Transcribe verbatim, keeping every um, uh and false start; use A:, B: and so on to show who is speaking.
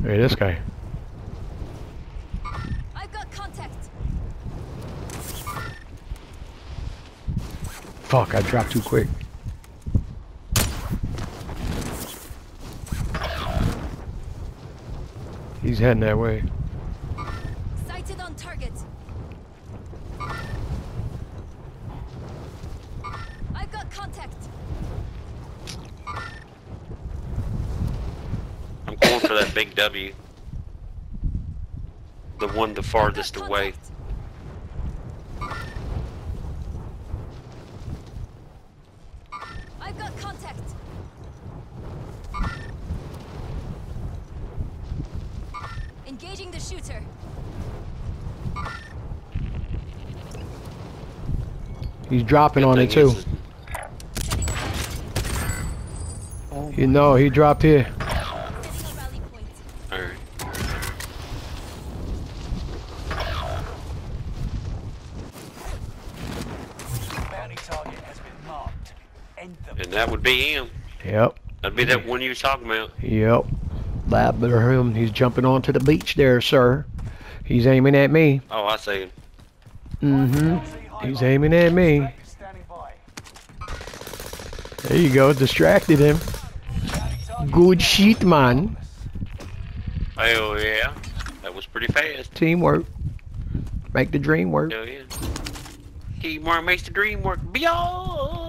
A: Hey, this guy.
B: I've got contact.
A: Fuck, I dropped too quick. He's heading that way.
B: Sighted on target. I've got contact.
C: I'm going for that big W. The one the farthest away.
B: I've got contact. Engaging the shooter.
A: He's dropping
C: Good
A: on
C: thing
A: it too.
C: is-
A: You know, he dropped here.
B: Setting a rally point.
C: Alright.
D: Bounty target has been marked. End them.
C: And that would be him.
A: Yep.
C: That'd be that one you was talking about.
A: Yep. That better him. He's jumping onto the beach there, sir. He's aiming at me.
C: Oh, I see him.
A: Mm-hmm. He's aiming at me.
D: Standing by.
A: There you go. Distracted him. Good shit, man.
C: Oh yeah. That was pretty fast.
A: Teamwork. Make the dream work.
C: Hell yeah. Teamwork makes the dream work. Beyond.